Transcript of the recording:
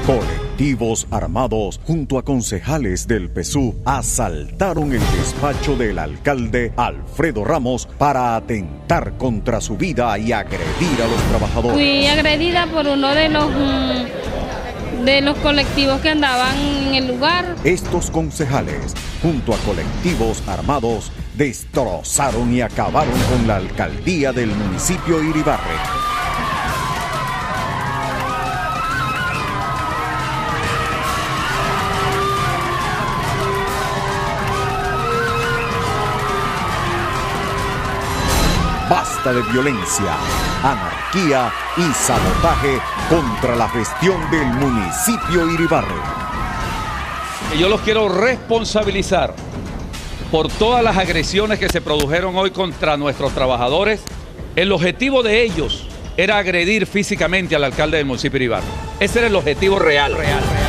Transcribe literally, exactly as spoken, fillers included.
Colectivos armados junto a concejales del P S U asaltaron el despacho del alcalde Alfredo Ramos para atentar contra su vida y agredir a los trabajadores. Fui agredida por uno de los, de los colectivos que andaban en el lugar. Estos concejales, junto a colectivos armados, destrozaron y acabaron con la alcaldía del municipio Iribarren. Basta de violencia, anarquía y sabotaje contra la gestión del municipio Iribarren. Yo los quiero responsabilizar por todas las agresiones que se produjeron hoy contra nuestros trabajadores. El objetivo de ellos era agredir físicamente al alcalde del municipio Iribarren. Ese era el objetivo real, real, real.